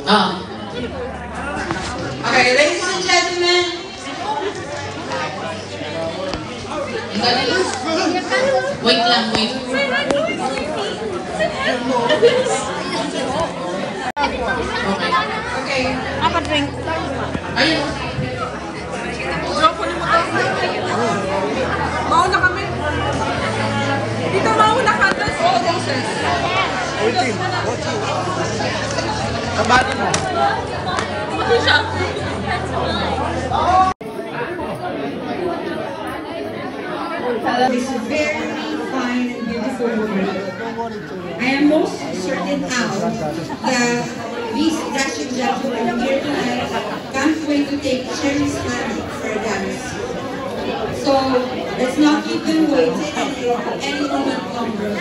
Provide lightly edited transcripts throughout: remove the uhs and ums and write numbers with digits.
Ah. Okay, ladies and gentlemen. Wait lang, wait. Okay. Okay. Apa drink? Ayun. Mauna kami. Dito mauna ka. That's all roses. Kabanin mo. Mati siya. This is very fine and beautiful woman. I am most certain now that these dashing gentlemen here tonight can't wait to take Cherry's hand for a dance. So let's not keep them waiting any moment longer.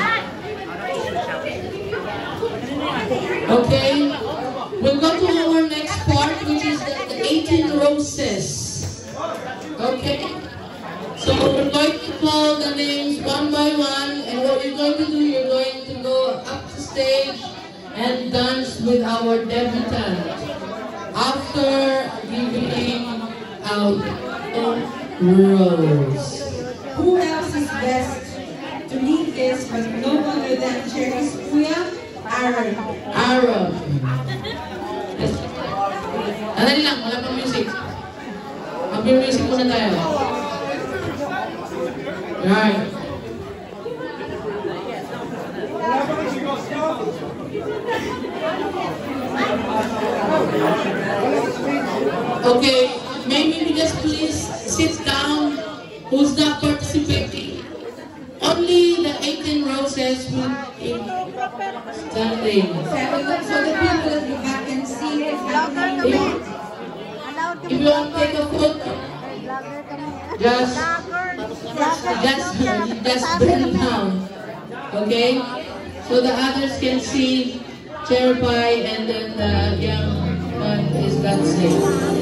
Okay, we'll go to our next part, which is the 18 roses. Okay, so we're going to call the names one by one, and what you're going to do, you're going to go up the stage and dance with our debutant after giving out a rose. Who else is best to lead this but no other than Cherry's kuya, Aaron. Aaron. Yes. Andali lang, wala pang music. Mag-music muna tayo. Right. Okay, maybe we just please sit down. Who's not participating? Only the 18 roses will be standing. So the people at the back can see what's happening. If you want to take a photo, just bring down. Okay? So the others can see Cherry Pie, and then the young one is dancing.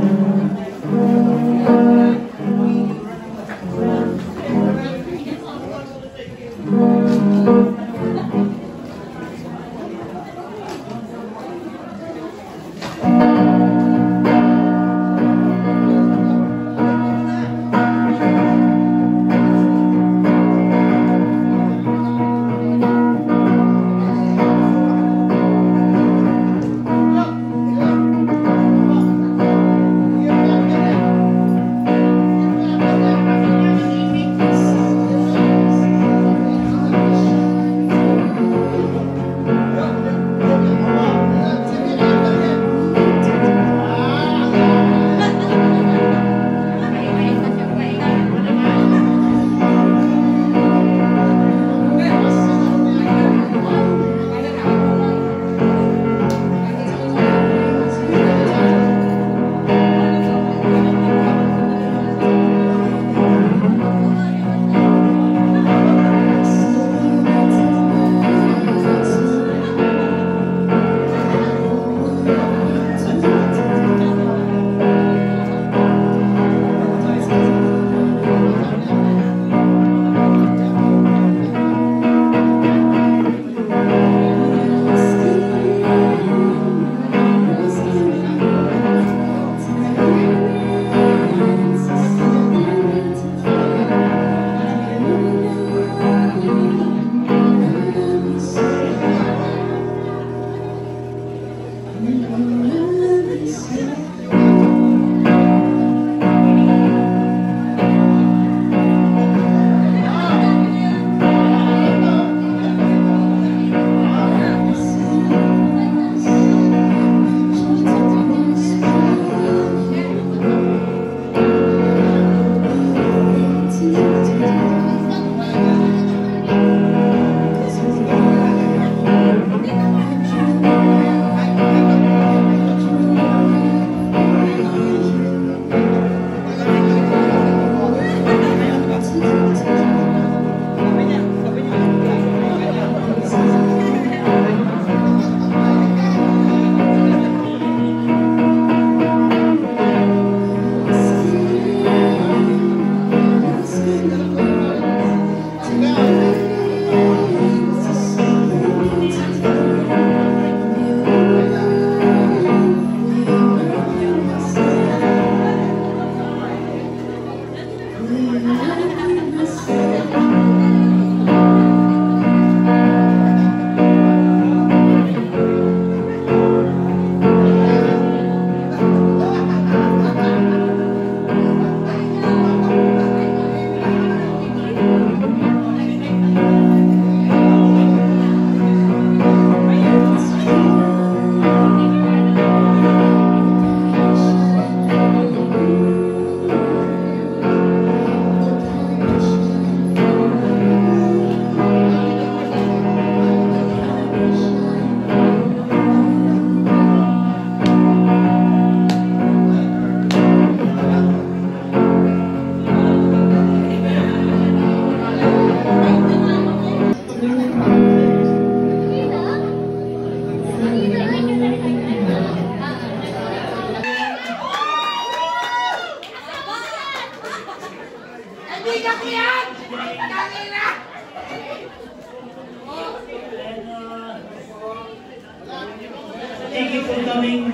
Thank you for coming.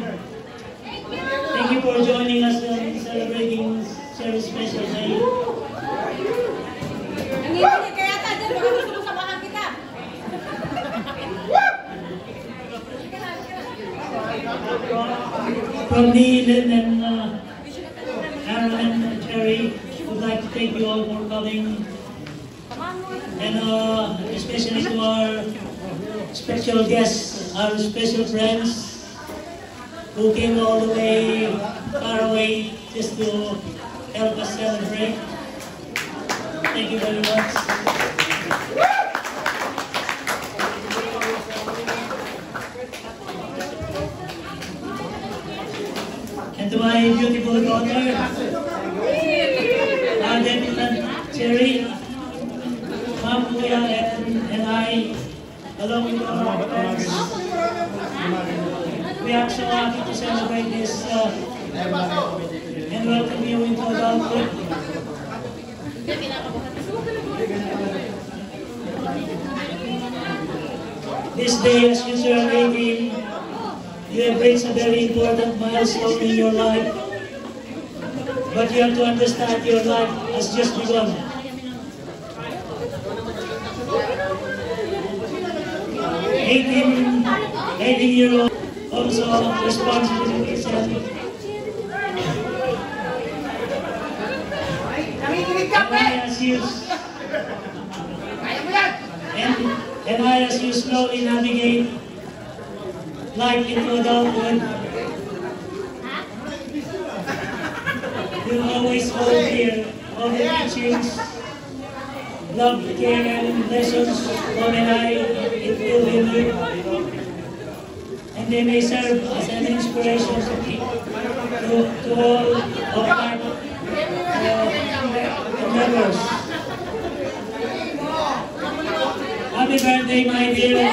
Thank you for joining us in celebrating Cherry's special day. From me, Lynn, and Aaron and Cherry, would like to thank you all for coming. And especially to our special guests, our special friends who came all the way, far away, just to help us celebrate. Thank you very much. And to my beautiful daughter, Arden and Cherry, Ma'am Kuya and I, along with our friends, we are so happy to celebrate this and welcome you into adulthood. This day, as you turn 18, you have reached a very important milestone in your life. But you have to understand your life has just begun. 18-year-old also responsibilities and as you slowly navigate life into adulthood, you'll always hold dear all the teachings, love, care, and lessons Mom and I instill in you. And they may serve as an inspiration to all of my members. Happy birthday, my dear.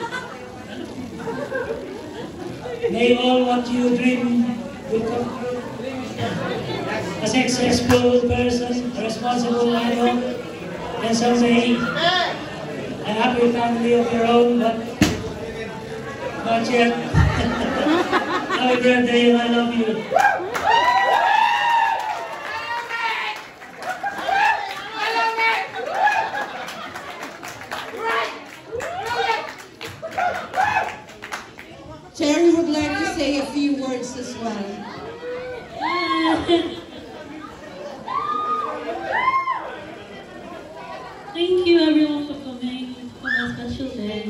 May all what you dream will come true. A successful person, a responsible adult, and someday a happy family of your own, but not yet. Happy birthday, and I love you. Cherry would like to say a few words as well. Thank you everyone for coming for my special day.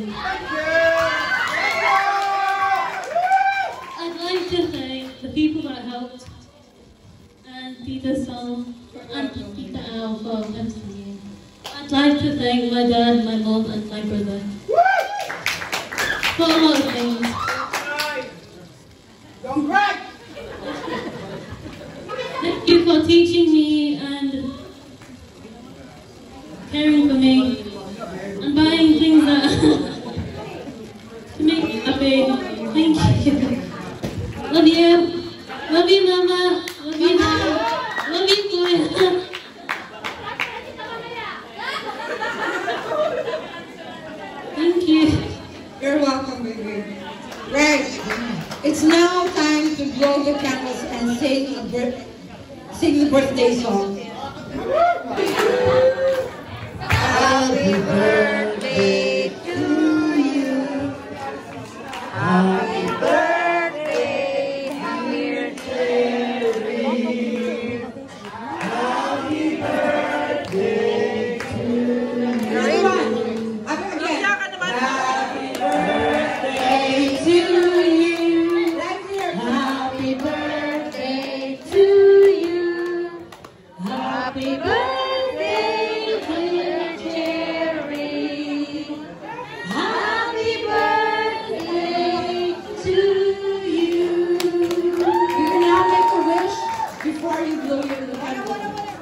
I'd like to thank the people that helped and Tita Song and Tita Al for MCing. I'd like to thank my dad, my mom and my brother for a lot of things. Don't cry! Thank you for teaching me and caring for me and buying things that to make me happy. Thank you. Love you. Love you, Mama. Love you, Dad. Love you, Kuya. Thank you. You're welcome, baby. Right. It's now time to blow the candles and sing the birthday song. Happy birthday to you. Happy birthday, dear Cherry. Happy birthday to you. Everyone, again. Happy birthday to you. Happy birthday to you. Happy birthday, dear Cherry. Happy birthday to you. You can now make a wish before you blow your candle.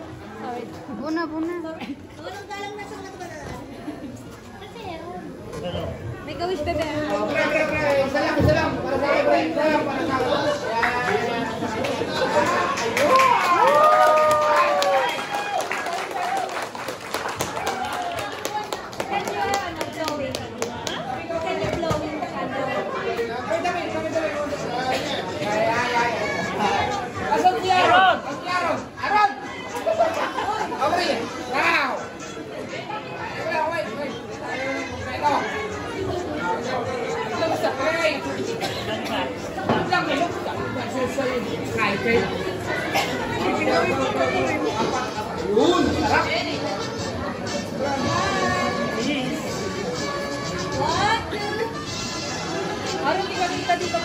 Make a wish, bebe. Salam, salam. Para sa akin, salam para sa Yun, sarap. Araw di kami tadi pa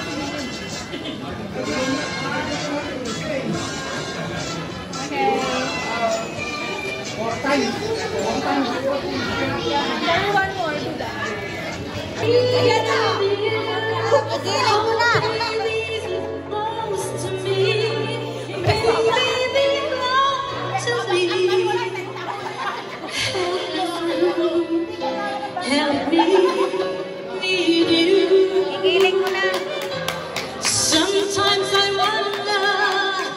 Okay. More time. More time. One more, do that. Ayan na! Igiling mo na! Help me need you. Igiling mo na! Sometimes I wonder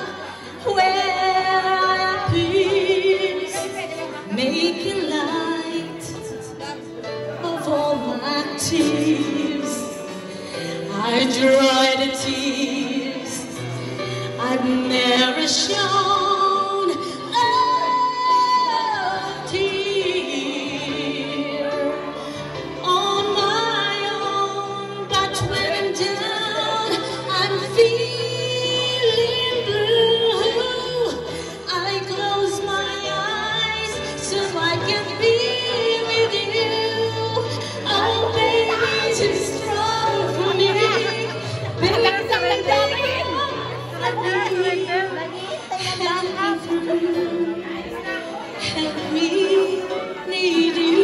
help me need you.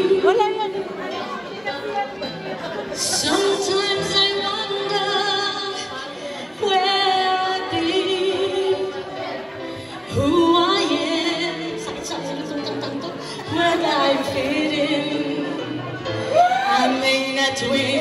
Sometimes I wonder where I've been, who I am, where I fit in. I may not win.